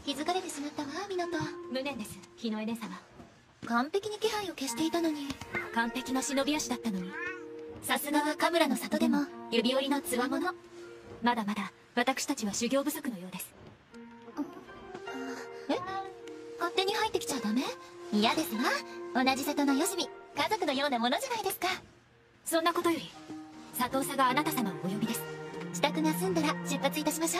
気づかれてしまったわ、ミノト。 無念です、日の絵姉様。 完璧に気配を消していたのに。 完璧な忍び足だったのに。 さすがはカムラの里でも指折りの強者。 まだまだ私たちは修行不足のようです。 え、勝手に入ってきちゃダメ？嫌ですわ。同じ里のよしみ、家族のようなものじゃないですか。 そんなことより佐藤さがあなた様をお呼びです。 支度が済んだら出発いたしましょう。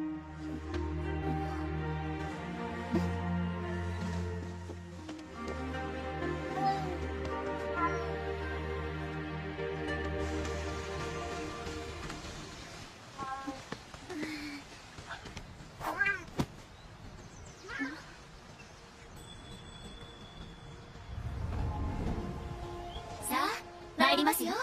さあ参りますよ。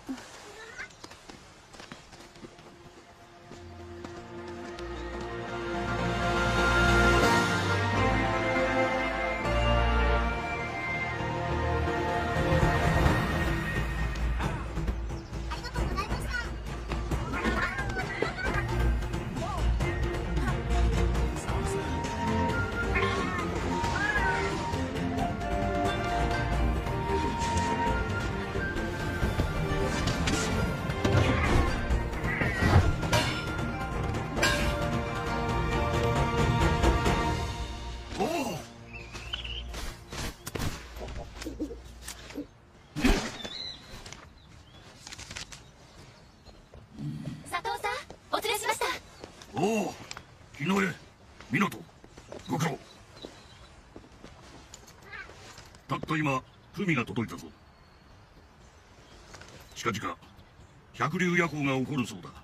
おお、日の絵、湊、ご苦労。たった今、文が届いたぞ。近々、百竜夜行が起こるそうだ。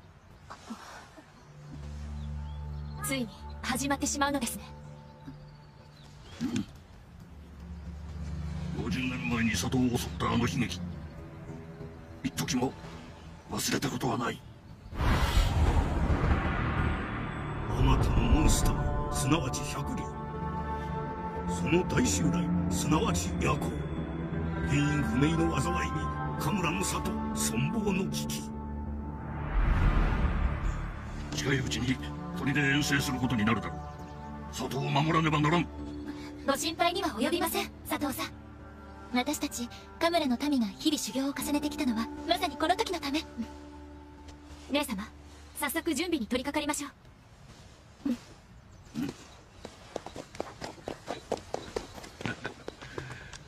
ついに始まってしまうのですね。 50年前に里を襲ったあの悲劇、一時も忘れたことはない。あまたのモンスター、すなわち百竜、その大襲来、すなわち夜行、原因不明の災いに神楽の里、存亡の危機。近いうちに砦で遠征することになるだろう。里を守らねばならん。 ご心配には及びません、佐藤さん。私たちカムラの民が日々修行を重ねてきたのはまさにこの時のため。 姉様、早速準備に取り掛かりましょう。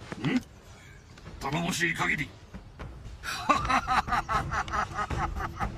頼もしい限り。